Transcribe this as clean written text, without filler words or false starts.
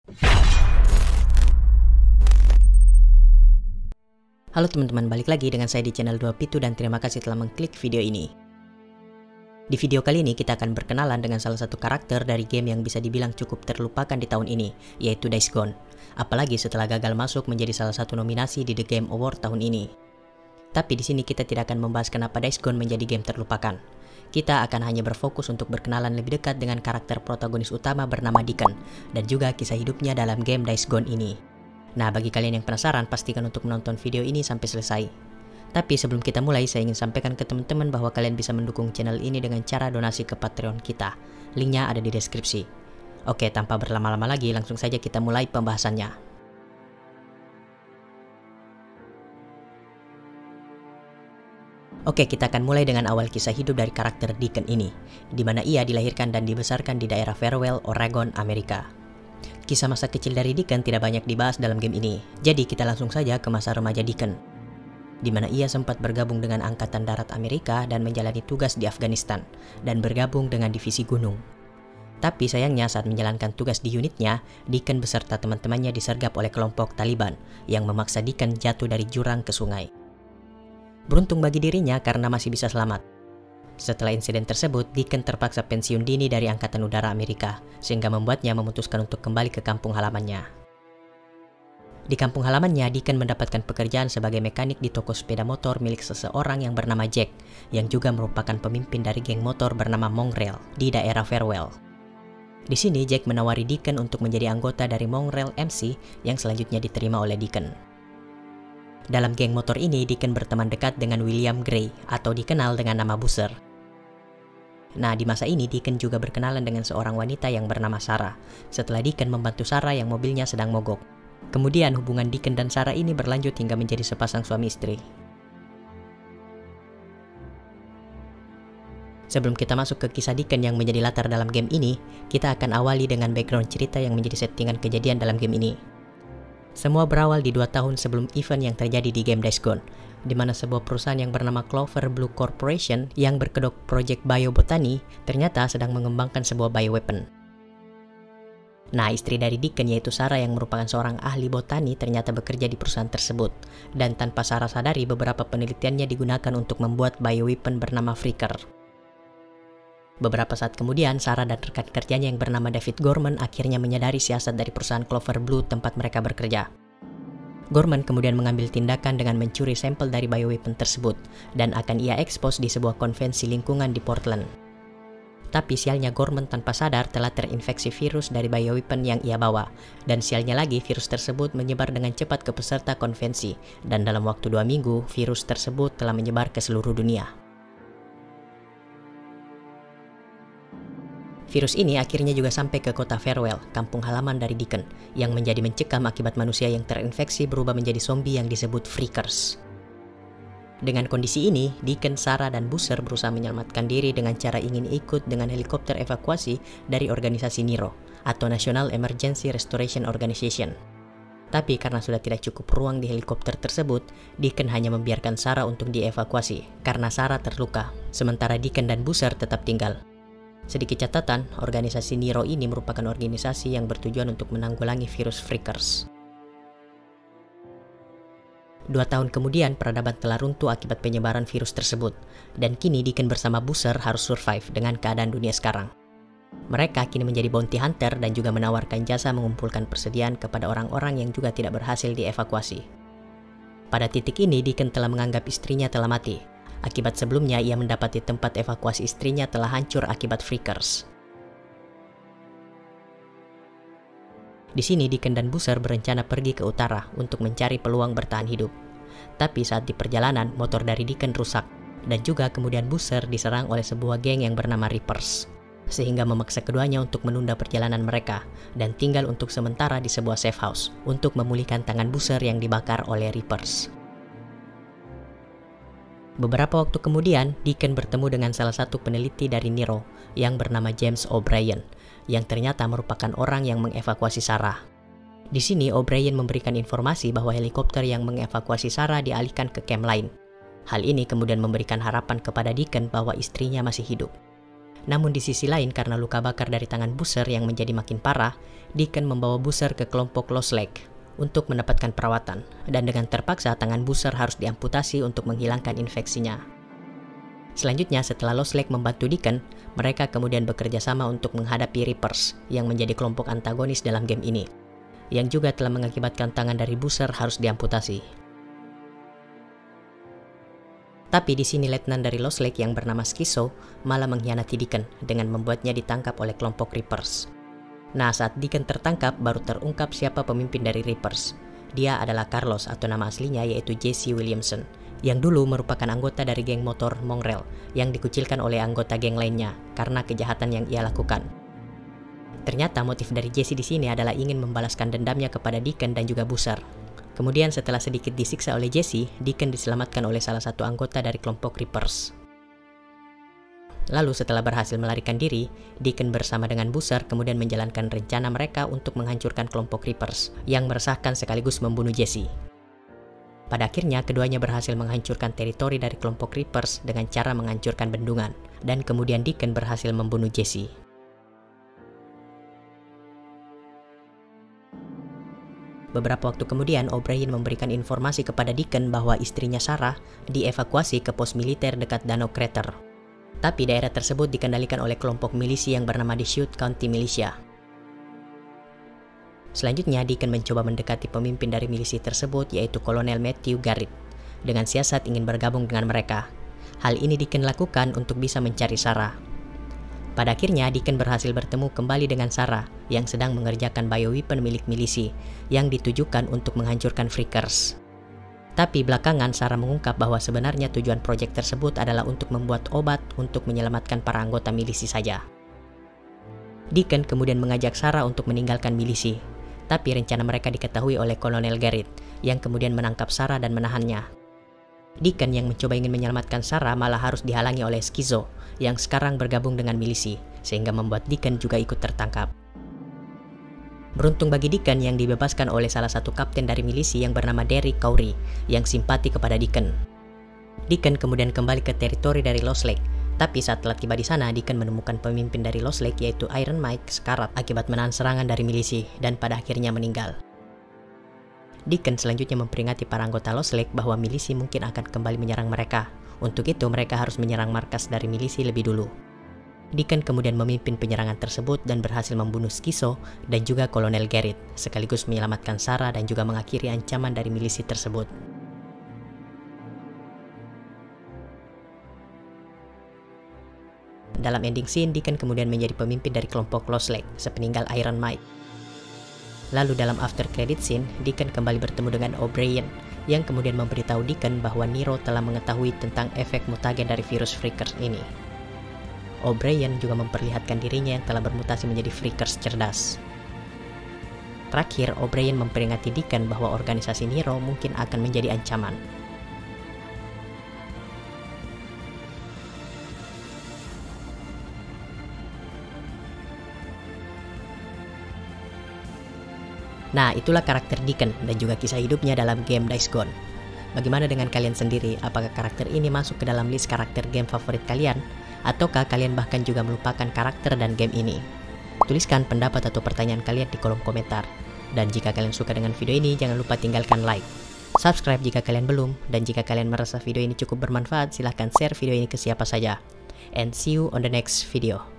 Halo teman-teman, balik lagi dengan saya di channel 2 Pitu dan terima kasih telah mengklik video ini. Di video kali ini kita akan berkenalan dengan salah satu karakter dari game yang bisa dibilang cukup terlupakan di tahun ini, yaitu Days Gone. Apalagi setelah gagal masuk menjadi salah satu nominasi di The Game Award tahun ini. Tapi di sini kita tidak akan membahas kenapa Days Gone menjadi game terlupakan. Kita akan hanya berfokus untuk berkenalan lebih dekat dengan karakter protagonis utama bernama Deacon dan juga kisah hidupnya dalam game Days Gone ini. Nah, bagi kalian yang penasaran, pastikan untuk menonton video ini sampai selesai. Tapi sebelum kita mulai, saya ingin sampaikan ke teman-teman bahwa kalian bisa mendukung channel ini dengan cara donasi ke Patreon kita. Linknya ada di deskripsi. Oke, tanpa berlama-lama lagi, langsung saja kita mulai pembahasannya. Oke, kita akan mulai dengan awal kisah hidup dari karakter Deacon ini, di mana ia dilahirkan dan dibesarkan di daerah Farewell, Oregon, Amerika. Kisah masa kecil dari Deacon tidak banyak dibahas dalam game ini, jadi kita langsung saja ke masa remaja Deacon, di mana ia sempat bergabung dengan Angkatan Darat Amerika dan menjalani tugas di Afghanistan, dan bergabung dengan Divisi Gunung. Tapi sayangnya saat menjalankan tugas di unitnya, Deacon beserta teman-temannya disergap oleh kelompok Taliban, yang memaksa Deacon jatuh dari jurang ke sungai. Beruntung bagi dirinya karena masih bisa selamat. Setelah insiden tersebut, Deacon terpaksa pensiun dini dari Angkatan Udara Amerika, sehingga membuatnya memutuskan untuk kembali ke kampung halamannya. Di kampung halamannya, Deacon mendapatkan pekerjaan sebagai mekanik di toko sepeda motor milik seseorang yang bernama Jack, yang juga merupakan pemimpin dari geng motor bernama Mongrel di daerah Farewell. Di sini, Jack menawari Deacon untuk menjadi anggota dari Mongrel MC yang selanjutnya diterima oleh Deacon. Dalam geng motor ini, Deacon berteman dekat dengan William Gray atau dikenal dengan nama Boozer. Nah, di masa ini Deacon juga berkenalan dengan seorang wanita yang bernama Sarah, setelah Deacon membantu Sarah yang mobilnya sedang mogok. Kemudian hubungan Deacon dan Sarah ini berlanjut hingga menjadi sepasang suami istri. Sebelum kita masuk ke kisah Deacon yang menjadi latar dalam game ini, kita akan awali dengan background cerita yang menjadi settingan kejadian dalam game ini. Semua berawal di 2 tahun sebelum event yang terjadi di game Days Gone, di mana sebuah perusahaan yang bernama Clover Blue Corporation yang berkedok proyek biobotani ternyata sedang mengembangkan sebuah bioweapon. Nah, istri dari Deacon yaitu Sarah yang merupakan seorang ahli botani ternyata bekerja di perusahaan tersebut, dan tanpa Sarah sadari beberapa penelitiannya digunakan untuk membuat bioweapon bernama Freaker. Beberapa saat kemudian, Sarah dan rekan kerjanya yang bernama David Gorman akhirnya menyadari siasat dari perusahaan Clover Blue tempat mereka bekerja. Gorman kemudian mengambil tindakan dengan mencuri sampel dari bioweapon tersebut dan akan ia ekspos di sebuah konvensi lingkungan di Portland. Tapi sialnya Gorman tanpa sadar telah terinfeksi virus dari bioweapon yang ia bawa, dan sialnya lagi virus tersebut menyebar dengan cepat ke peserta konvensi, dan dalam waktu 2 minggu virus tersebut telah menyebar ke seluruh dunia. Virus ini akhirnya juga sampai ke kota Farewell, kampung halaman dari Deacon, yang menjadi mencekam akibat manusia yang terinfeksi berubah menjadi zombie yang disebut Freakers. Dengan kondisi ini, Deacon, Sarah, dan Boozer berusaha menyelamatkan diri dengan cara ingin ikut dengan helikopter evakuasi dari organisasi NERO, atau National Emergency Restoration Organization. Tapi karena sudah tidak cukup ruang di helikopter tersebut, Deacon hanya membiarkan Sarah untuk dievakuasi, karena Sarah terluka, sementara Deacon dan Boozer tetap tinggal. Sedikit catatan, organisasi NERO ini merupakan organisasi yang bertujuan untuk menanggulangi virus Freakers. 2 tahun kemudian, peradaban telah runtuh akibat penyebaran virus tersebut, dan kini Deacon bersama Boozer harus survive dengan keadaan dunia sekarang. Mereka kini menjadi bounty hunter dan juga menawarkan jasa mengumpulkan persediaan kepada orang-orang yang juga tidak berhasil dievakuasi. Pada titik ini, Deacon telah menganggap istrinya telah mati. Akibat sebelumnya ia mendapati tempat evakuasi istrinya telah hancur akibat Freakers. Di sini Deacon dan Boozer berencana pergi ke utara untuk mencari peluang bertahan hidup. Tapi saat di perjalanan, motor dari Deacon rusak, dan juga kemudian Boozer diserang oleh sebuah geng yang bernama Reapers, sehingga memaksa keduanya untuk menunda perjalanan mereka dan tinggal untuk sementara di sebuah safe house untuk memulihkan tangan Boozer yang dibakar oleh Reapers. Beberapa waktu kemudian, Deacon bertemu dengan salah satu peneliti dari NERO yang bernama James O'Brien, yang ternyata merupakan orang yang mengevakuasi Sarah. Di sini, O'Brien memberikan informasi bahwa helikopter yang mengevakuasi Sarah dialihkan ke camp lain. Hal ini kemudian memberikan harapan kepada Deacon bahwa istrinya masih hidup. Namun di sisi lain, karena luka bakar dari tangan Boozer yang menjadi makin parah, Deacon membawa Boozer ke kelompok Lost Lake untuk mendapatkan perawatan, dan dengan terpaksa tangan Boozer harus diamputasi untuk menghilangkan infeksinya. Selanjutnya, setelah Lost Lake membantu Deacon, mereka kemudian bekerja sama untuk menghadapi Reapers yang menjadi kelompok antagonis dalam game ini, yang juga telah mengakibatkan tangan dari Boozer harus diamputasi. Tapi di sini letnan dari Lost Lake yang bernama Schizo malah mengkhianati Deacon dengan membuatnya ditangkap oleh kelompok Reapers. Nah, saat Deacon tertangkap, baru terungkap siapa pemimpin dari Reapers. Dia adalah Carlos atau nama aslinya yaitu Jesse Williamson, yang dulu merupakan anggota dari geng motor Mongrel yang dikucilkan oleh anggota geng lainnya karena kejahatan yang ia lakukan. Ternyata motif dari Jesse di sini adalah ingin membalaskan dendamnya kepada Deacon dan juga Boozer. Kemudian setelah sedikit disiksa oleh Jesse, Deacon diselamatkan oleh salah satu anggota dari kelompok Reapers. Lalu setelah berhasil melarikan diri, Deacon bersama dengan Boozer kemudian menjalankan rencana mereka untuk menghancurkan kelompok Reapers yang meresahkan sekaligus membunuh Jesse. Pada akhirnya keduanya berhasil menghancurkan teritori dari kelompok Reapers dengan cara menghancurkan bendungan, dan kemudian Deacon berhasil membunuh Jesse. Beberapa waktu kemudian, O'Brien memberikan informasi kepada Deacon bahwa istrinya Sarah dievakuasi ke pos militer dekat Danau Crater. Tapi daerah tersebut dikendalikan oleh kelompok milisi yang bernama Deschutes County Militia. Selanjutnya, Deacon mencoba mendekati pemimpin dari milisi tersebut yaitu Kolonel Matthew Garrett dengan siasat ingin bergabung dengan mereka. Hal ini Deacon lakukan untuk bisa mencari Sarah. Pada akhirnya, Deacon berhasil bertemu kembali dengan Sarah yang sedang mengerjakan bioweapon milik milisi yang ditujukan untuk menghancurkan Freakers. Tapi belakangan Sarah mengungkap bahwa sebenarnya tujuan proyek tersebut adalah untuk membuat obat untuk menyelamatkan para anggota milisi saja. Deacon kemudian mengajak Sarah untuk meninggalkan milisi, tapi rencana mereka diketahui oleh Kolonel Garrett yang kemudian menangkap Sarah dan menahannya. Deacon yang mencoba ingin menyelamatkan Sarah malah harus dihalangi oleh Schizo yang sekarang bergabung dengan milisi, sehingga membuat Deacon juga ikut tertangkap. Beruntung bagi Deacon yang dibebaskan oleh salah satu kapten dari milisi yang bernama Derrick Cowrie yang simpati kepada Deacon. Deacon kemudian kembali ke teritori dari Lost Lake, tapi saat telah tiba di sana, Deacon menemukan pemimpin dari Lost Lake yaitu Iron Mike sekarat akibat menahan serangan dari milisi dan pada akhirnya meninggal. Deacon selanjutnya memperingati para anggota Lost Lake bahwa milisi mungkin akan kembali menyerang mereka. Untuk itu mereka harus menyerang markas dari milisi lebih dulu. Deacon kemudian memimpin penyerangan tersebut dan berhasil membunuh Schizo dan juga Kolonel Garrett, sekaligus menyelamatkan Sarah dan juga mengakhiri ancaman dari milisi tersebut. Dalam ending scene, Deacon kemudian menjadi pemimpin dari kelompok Lost Lake sepeninggal Iron Mike. Lalu dalam after credit scene, Deacon kembali bertemu dengan O'Brien yang kemudian memberitahu Deacon bahwa Nero telah mengetahui tentang efek mutagen dari virus Freakers ini. O'Brien juga memperlihatkan dirinya yang telah bermutasi menjadi Freakers cerdas. Terakhir, O'Brien memperingati Deacon bahwa organisasi Nero mungkin akan menjadi ancaman. Nah, itulah karakter Deacon dan juga kisah hidupnya dalam game Days Gone. Bagaimana dengan kalian sendiri? Apakah karakter ini masuk ke dalam list karakter game favorit kalian? Ataukah kalian bahkan juga melupakan karakter dan game ini? Tuliskan pendapat atau pertanyaan kalian di kolom komentar. Dan jika kalian suka dengan video ini, jangan lupa tinggalkan like. Subscribe jika kalian belum, dan jika kalian merasa video ini cukup bermanfaat, silahkan share video ini ke siapa saja. And see you on the next video.